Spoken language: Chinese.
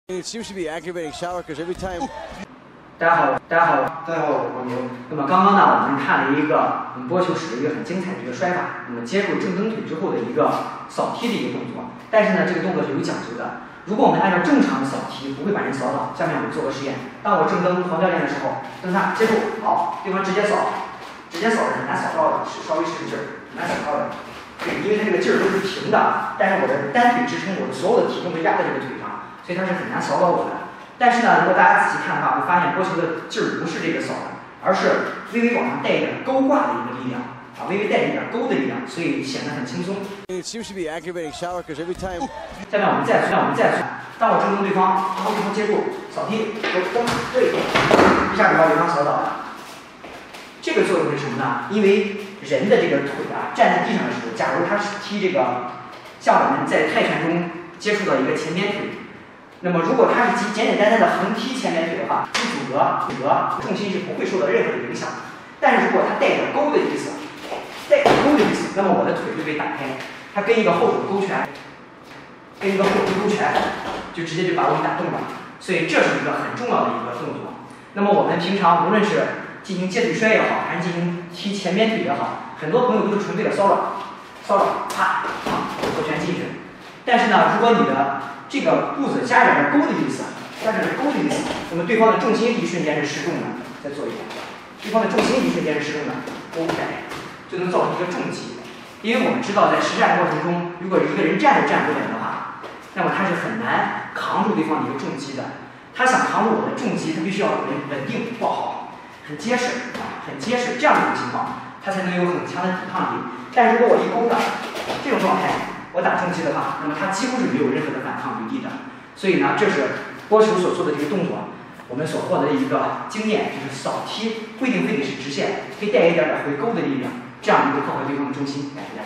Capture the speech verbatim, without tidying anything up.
It seems to be aggravating Shower because every time. 大家好，大家好，大家好，我是黄牛。那么刚刚呢，我们看了一个我们波球史的一个很精彩的一个摔法，那么接入正蹬腿之后的一个扫踢的一个动作。但是呢，这个动作是有讲究的。如果我们按照正常的扫踢，不会把人扫倒。下面我们做个实验，当我正蹬黄教练的时候，蹬他接住，好，对方直接扫，直接扫是很难扫到的，是稍微使劲儿，很难扫到的。对，因为它这个劲儿都是平的，但是我的单腿支撑，我的所有的体重会压在这个腿上，所以它是很难扫到我的。但是呢，如果大家仔细看的话，会发现波球的劲儿不是这个扫的，而是微微往上带一点勾挂的一个力量啊，微微带一点勾的力量，所以显得很轻松。 It seems to be aggravating Shower because every time. 下面我们再算，我们再算。当我正蹬对方，然后对方接住扫踢，我蹬对，一下就把对方扫倒了。这个作用是什么呢？因为人的这个腿啊，站在地上的时候，假如他是踢这个，像我们在泰拳中接触到一个前边腿。那么，如果他是简简单单的横踢前面腿的话，不阻隔，阻隔重心是不会受到任何的影响的。但是如果他带点勾的意思，带点勾的意思，那么我的腿就被打开，他跟一个后手勾拳，跟一个后手勾拳，就直接就把我给打动了。所以这是一个很重要的一个动作。那么我们平常无论是进行接腿摔也好，还是进行踢前边腿也好，很多朋友都是纯粹的骚扰，骚扰，啪，啊，勾拳进去。但是呢，如果你的这个步子加点勾的意思，加点勾的意思，那么对方的重心一瞬间是失重的。再做一遍，对方的重心一瞬间是失重的，勾拳就能造成一个重击。因为我们知道，在实战过程中，如果一个人站都站不稳的话，那么他是很难扛住对方的一个重击的。他想扛住我的重击，他必须要稳稳定抱好，很结实啊，很结实，这样的一个情况，他才能有很强的抵抗力。但如果我一勾的这种状态，我打重击的话，那么它几乎是没有任何的反抗余地的。所以呢，这是波球所做的这个动作，我们所获得的一个经验，就是扫踢不一定非得是直线，可以带一点点回勾的力量，这样能够破坏对方的重心。哎